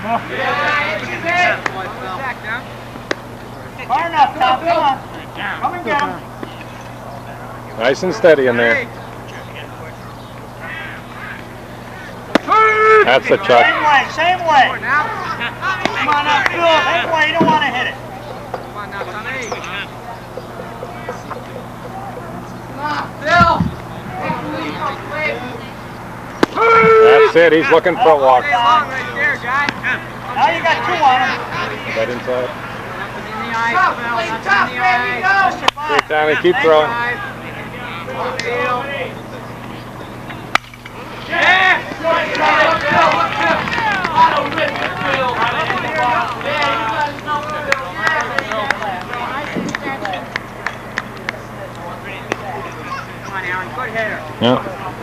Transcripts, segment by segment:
Far enough, Tom. Come on. Come and get him. Nice and steady in there. That's a chuck. Same way, same way. Come on now, Phil. Same way, you don't want to hit it. Come on now, Tommy. Come on, Phil. That's it, he's looking for a walk. Stay long right there, guy. Now you got two on him. Is that inside? Nothing in the eye, Phil. Nothing in the eye. Okay, Tommy, keep throwing. Yeah! Come on, Aaron. Good hitter. Yeah.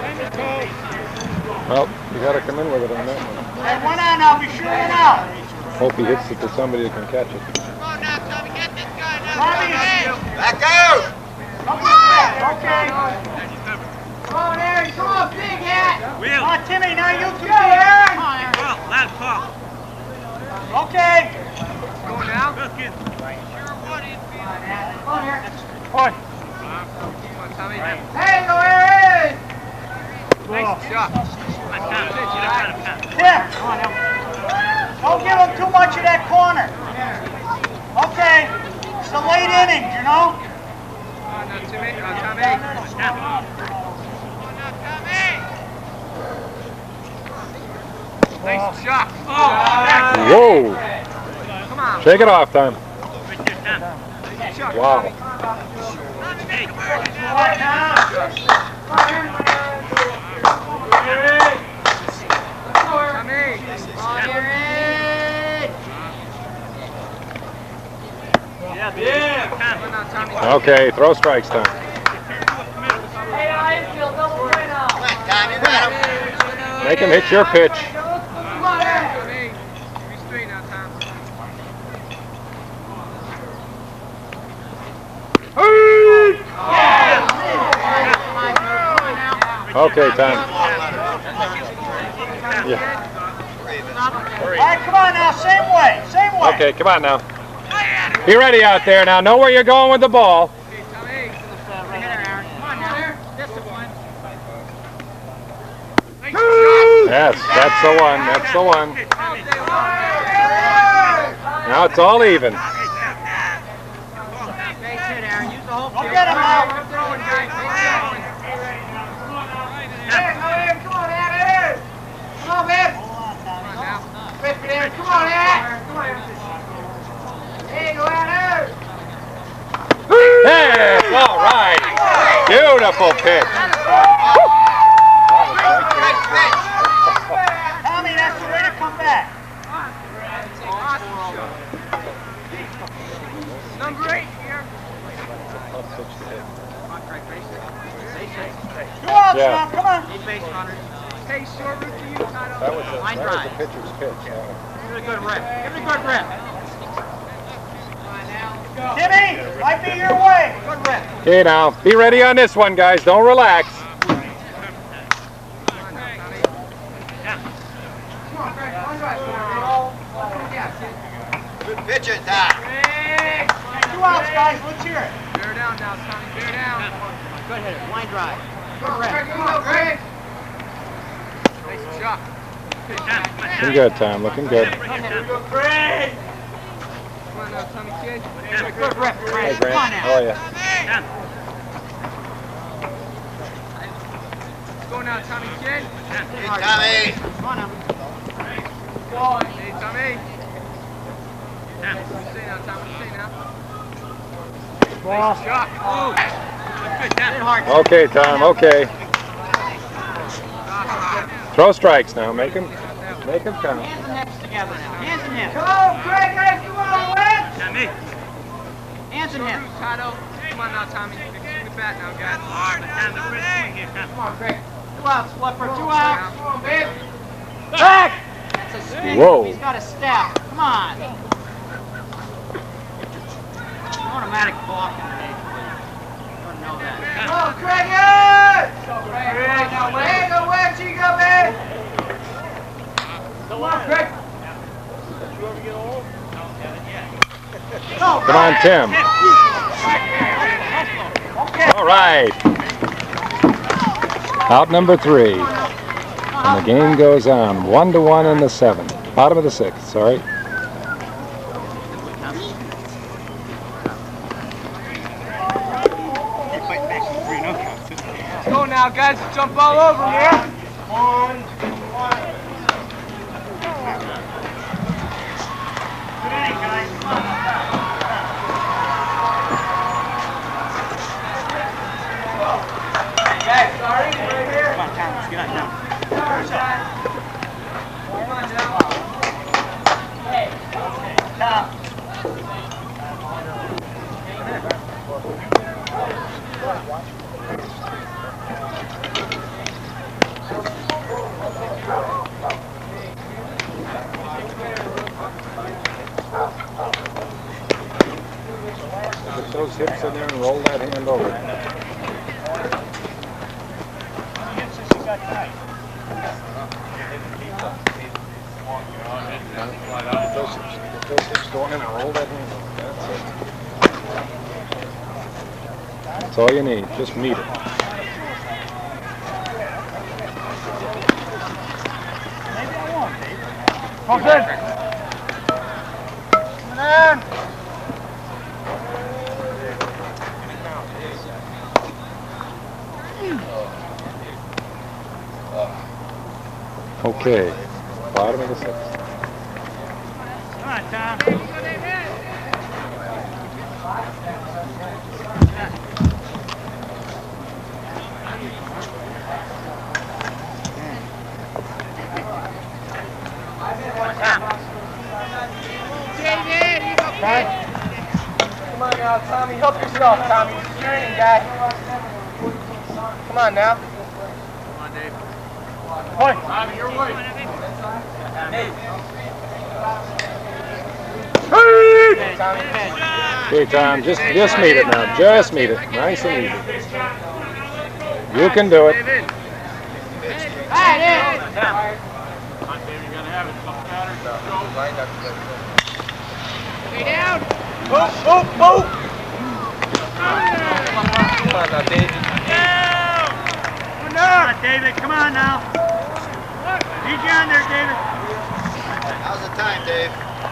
Well, you got to come in with it on that one. Hey, one on now. Be sure one out. Hope he hits it to somebody that can catch it. Come on now, Tommy, get this guy now. Tommy. Back out! Come on, okay. Come on, Aaron. Come on, big hat. Come on, Timmy. Now you two, Aaron. Come on, Aaron. Okay. Go now. Point. Come on, Tommy. Hey, go Aaron. Nice shot. Yeah. Don't give him too much of that corner. Okay. It's the late innings, you know? Come on now, Timmy. Tommy. Nice shot. Whoa! Come on. Shake it off, Tom. Shot, Wow. Tommy. Okay, throw strikes, Tom. Make him hit your pitch. Come on, Aaron. Be straight now, Tom. Okay, Tom. Yeah. All right, come on now. Same way. Same way. Okay, come on now. Be ready out there now. Know where you're going with the ball. Yes, that's the one. That's the one. Now it's all even. Go get him now. Come on, Aaron. Come on, man. Rip it in. Come on, Aaron. Come on, Aaron. Hey, go Aaron. Hey, all right. Beautiful pitch. Tommy, that's the way to come back. Number 8 here. Two outs Yeah. now. Come on. Base runners. Hey, short route to you, Tyler. That was the pitcher's pitch. Give it a good rip. Give it a good rip. Timmy, might be your way. Good rip. Okay, now be ready on this one, guys. Don't relax. Good pitching, Tom. Two outs, guys. Let's hear it. Bear down now, Tommy. Bear down. Good hitter. Line drive. Good rip. Come on, Greg. Nice shot. Looking good, Tom. Looking good. Come on now, Tommy kid. Good rip, Hey, Greg. Come on Grant. now. How are you? Let's go now, Tommy kid. Hey, Tommy. Come on now. Hey, Tommy. Stay now, Tommy. Stay now. Ball. Shot. Oh. Hit hard. Okay, Tom. Okay. Throw strikes now. Make him count. Hands and hips together now. Hands and hips. Come on, Greg. Come on, Wes. Hands and hips. Come on now, Tommy. Swing the bat now, guys. Come on, Greg. 2 outs. Flipper. 2 outs. Come on, babe. Back. That's a spin. Whoa. He's got a step. Come on. Automatic blocking today. Don't know that. Come on, Greg. Greg, now, Hey, go Wes. You go, man. Come on, Greg. Come on, Tim. All right. Out number 3. And the game goes on. 1-1 in the 7th. Bottom of the 6th, sorry. Let's go now, guys. Jump all over him here. One. Good inning, guys. Come on. Guys, sorry, right here. Come on, Tom. Let's get on now. Come on now. Hey. Tom. Put those hips in there and roll that hand over. Put those hips going in and roll that hand over. That's it. That's all you need. Just meet it. Come on. Okay. Bottom of the 6th. Come on, Tom. Come on now, Tommy. Help yourself, Tommy. You're training, guy. Come on now. Come on, Dave. Point. Tommy, your way. Hey, Tommy. Okay, Tom, just meet it now. Just meet it. Nice and easy. You can do it. Stay down. Move, move, move. Come on now, David. Come on, David. Come on now. Need you on there, David. How's the time, Dave?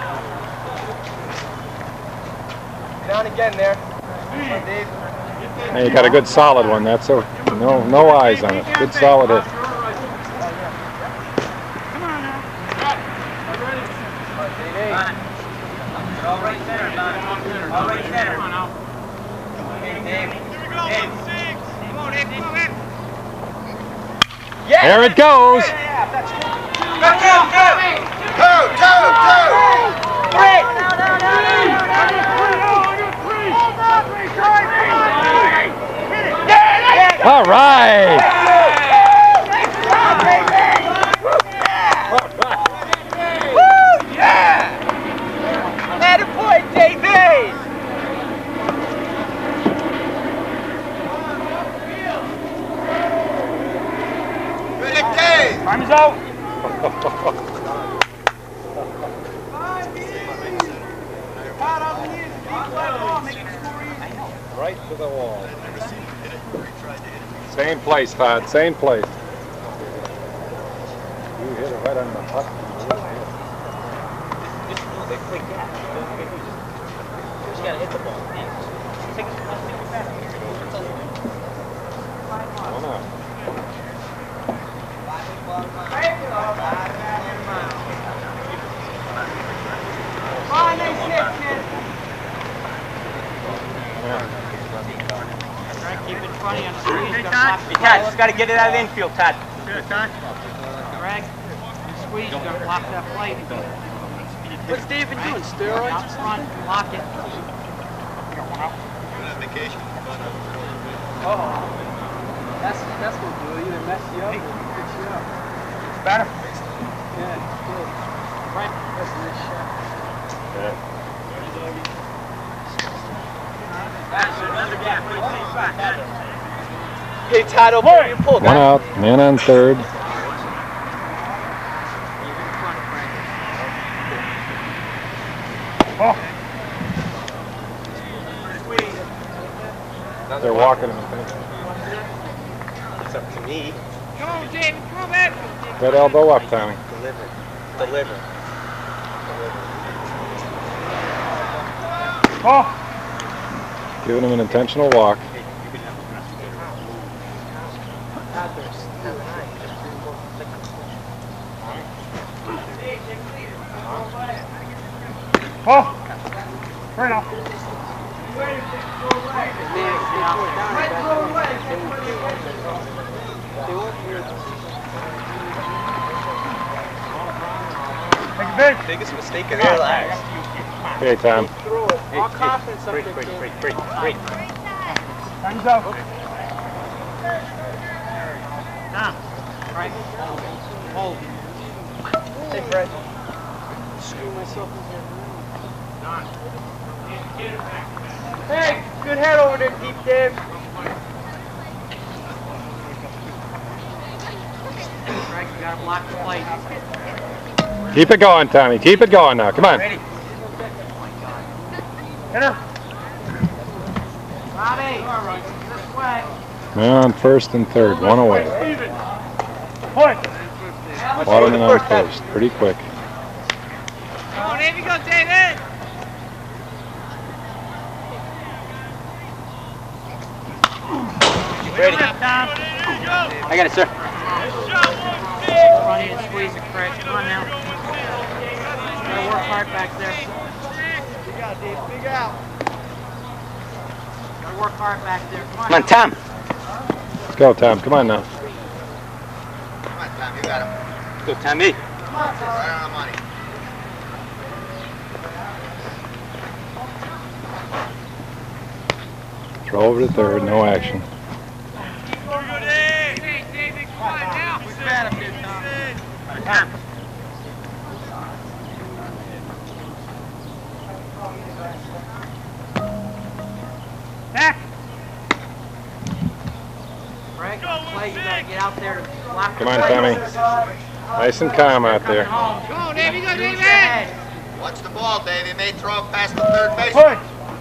Down again there. Come on, Dave. Hey, you got a good solid one. That's a no eyes on it. Good solid hit. Come on now. All right center, all right center. Come on now. Hey, Dave. Here we go. Dave. Come on, Dave. Come on, Dave. Yeah. There it goes. Go, two. Three. All right. Attaboy, David! Good Dave! Time is out. Right to the wall. Same place, Todd. Same place. You hit it right on the puck. Just gotta hit the ball. One out. Keep it funny on the squeeze. Hey, Todd. Hey, Todd, just gotta get it out of the infield, Todd. Good, Todd. Greg, squeeze, you gotta block that plate. What's David doing, steroids? Out front, lock it. You're on vacation. Oh. That's what do it. Either mess you up or fix you up. Better. Yeah, good. Right. That's a nice shot. Hey, Todd, over here, you pull, One out. Man on third. They're walking him. It's up to me. Come on, David. Come on, man. That elbow up, Tommy. Deliver. Deliver. Oh. Giving him an intentional walk. Oh. Right off. Biggest mistake of their lives. Okay, Tom. Break. Time's up. Right. Hold. Hey, Fred. Screw myself in here. Hey, good head over there, deep Dave. Right, you gotta block the plate. Keep it going, Tommy. Keep it going now. Come on. Ready? Hit her. Bobby, this way. Man on first and third. One away. Point. Waterman on first. Pretty quick. Come on, here we go, David. Ready. Tom. I got it, sir. Run in and squeeze it, Craig. Come on now. Gotta work hard back there. Big out, Dave. Big out. Gotta work hard back there. Come on. Come on, Tom. Let's go, Tom. Come on now. Come on, Tom, you got him. Go, Tommy. Right on the money. Throw over to third. No action. David, come on now. We've got him here, Tom. Back. Greg, play, you gotta get out there to block the Come on, plate. Tommy. Nice and calm out there. Come on, David, go, David. Watch the ball, Dave. He may throw it past the third baseman. Point.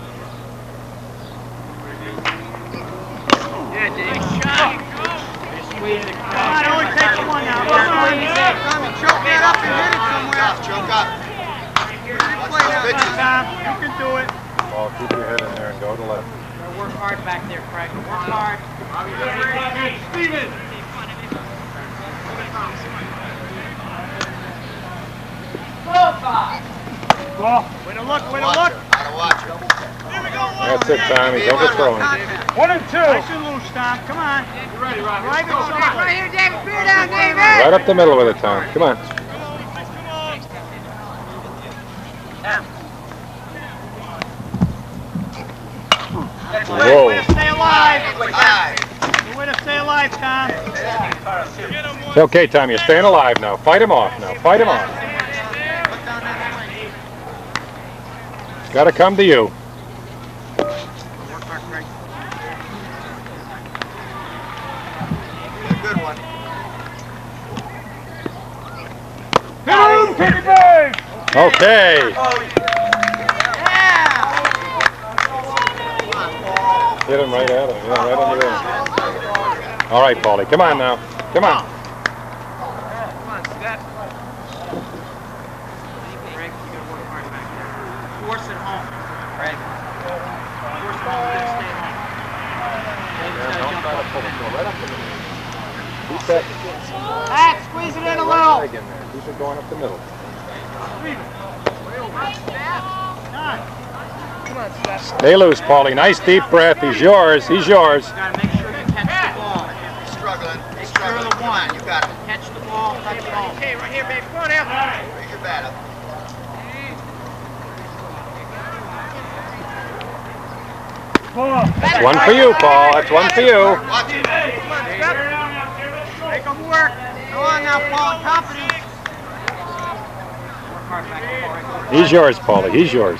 Yeah, David. Squeeze it. Come on, it only takes one now. Come on, Choke that up and hit it somewhere. Choke up. Watch those pitches. Tom, you can do it. Ball, keep your head in there and go to left. Gotta work hard back there, Craig. Work hard. Steven. Ball. Way to look, way to look. Gotta watch her. That's it, Tommy. Don't get throwing. 1 and 2. Nice and loose, Tom. Come on. Right here, David. Beer down, David. Right up the middle with it, Tom. Come on. Whoa. Way to stay alive. High. Way to stay alive, Tom. It's okay, Tom. You're staying alive now. Fight him off now. Fight him off. Got to come to you. Good one. Hit him, Kitty Bay. Okay. Hit him right at him. Yeah, right under there. All right, Paulie. Come on now. Come on. Come on, step. Greg, you gotta work hard back there. Force it home, Greg. Force it home, then stay home. David's gotta jump up. Keep that. Pat, squeeze it in a little. Leg in there. Keep it going up the middle. Stay loose, Paulie. Nice deep breath. He's yours. He's yours. You gotta make sure you catch the ball. He's struggling. He's Make sure struggling. the Come on, one. you got it. Catch the ball, touch it home. Okay, right here, baby. Come on out. Raise your bat up. That's one for you, Paul. That's one for you. Watch it. Make them work. Go on now, Paul. Confidence. Work hard back there. He's yours, Paulie. He's yours.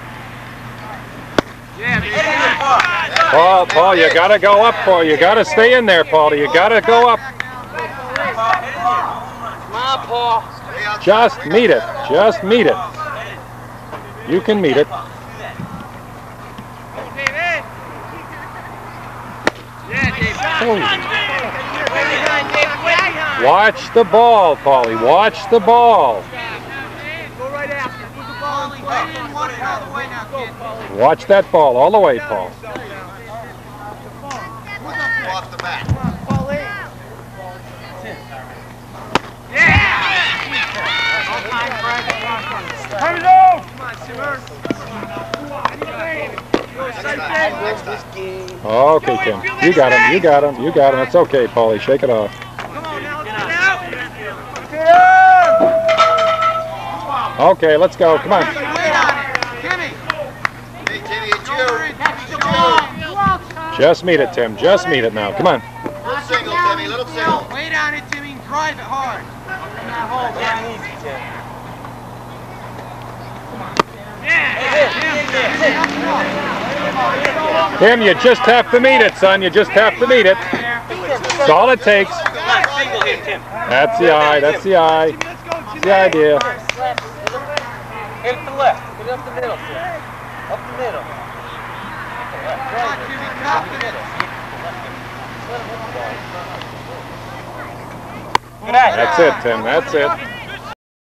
Yeah, baby. Paul, you gotta go up, Paul. You gotta stay in there, Paulie. You gotta go up. Come on, Paul. Stay outside. Just meet it. Just meet it. You can meet it. told you. Watch the ball, Paulie. Watch the ball. Go right after. Put the ball in play and watch it all the way now, kid. Watch that ball all the way, Paul. Off the mat. Turn it over! Come on, Simmer. Next time. Okay, Tim. You got him. You got him. You got him. It's okay, Paulie. Shake it off. Come on now, let's get out. Okay, let's go. Come on. Wait on it. Timmy. Hey, Timmy, it's you. Catch the ball. Just meet it, Tim. Just meet it now. Come on. Little single, Timmy, little single. Wait on it, Timmy. Drive it hard. Tim, you just have to meet it, son. You just have to meet it. That's all it takes. That's the eye. That's the eye. That's the idea. Hit it to the left. Hit it up the middle, Tim. Up the middle. Come on, Timmy. Confidence. That's it, Tim. That's it.